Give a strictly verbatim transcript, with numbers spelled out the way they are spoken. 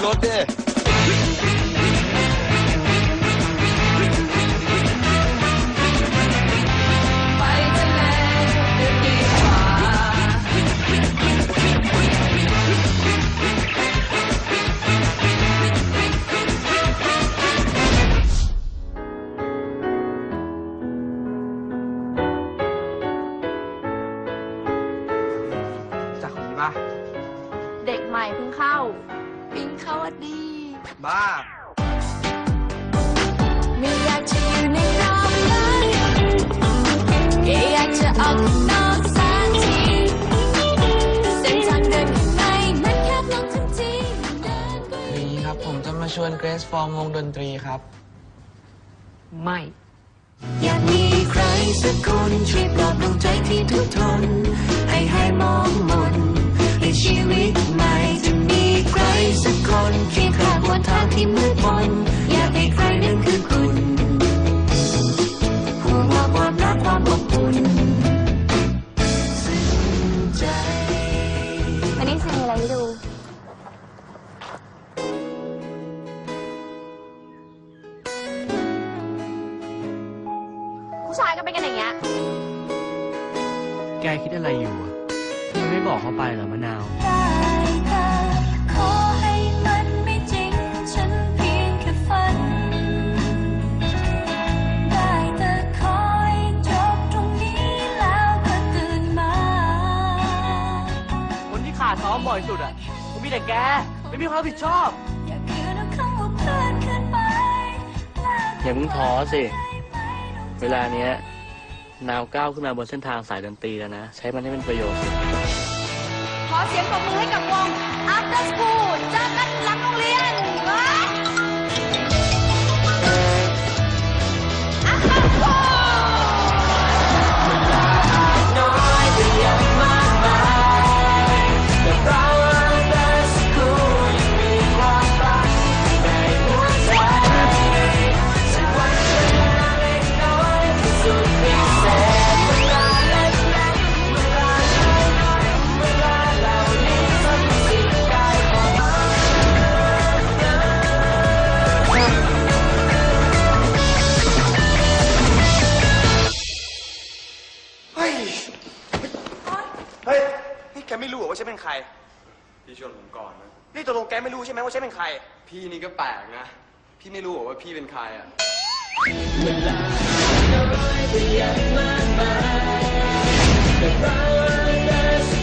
รถดิเด็กใหม่เพิ่งเข้าปิ๊งเข้าวัดดีบ้าไม่อยากจะอยู่ในรอบนั้นแค่อยากจะออกข้างนอกสักทีเส้นทางเดินข้างในมันแคบลงทันทีนี่ครับผมจะมาชวนเกรซฟอร์มวงดนตรีครับไม่อยากมีใครสักคนช่วยปลอบดวงใจที่ทุกทนให้หายมองมนในชีวิตใหม่จะมีใครสักคนเคียงข้างบนทางที่มืดมนอยากให้ใครนั้นคือคุณผู้มอบความรักความอบอุ่นซึ้งใจวันนี้จะมีอะไรให้ดูผู้ชายก็เป็นกันอย่างเงี้ยแกคิดอะไรอยู่อ่ะยังไม่บอกเขาไปเหรอมะนาวได้แต่ขอให้มันไม่จริงฉันเพียงแค่ฝันได้แต่ขอให้จบตรงนี้แล้วก็ตื่นมาคนที่ขาดซ้อมบ่อยสุดอ่ะผมมีแต่แกไม่มีความรับผิดชอบอย่าคืนเอาคำว่าเพื่อนขึ้นไปอย่าเพิ่งท้อสิเวลาเนี้ยนาวก้าวขึ้นมาบนเส้นทางสายดนตรีแล้วนะใช้มันให้เป็นประโยชน์ขอเสียงปรบมือให้กับวง After School จากกันหลังโรงเรียนว้า After School น้อยแต่ยังมากมายแต่เรา After School ยังมีความรักในหัวใจสักวันเวลาเล็กน้อยที่สุดพิเศษเวลาเล็กเล็กเวลาน้อยน้อยเวลาเหล่านี้สักสิ่งใดของเราเฮ้ยเฮ้ยนี่แกไม่รู้เหรอว่าฉันเป็นใครพี่ชวนผมก่อนนะนี่ตกลงแกไม่รู้ใช่ไหมว่าฉันเป็นใครพี่นี่ก็แปลกนะพี่ไม่รู้เหรอว่าพี่เป็นใครอ่ะเวลาน้อยแต่ยังมากมายแต่เรา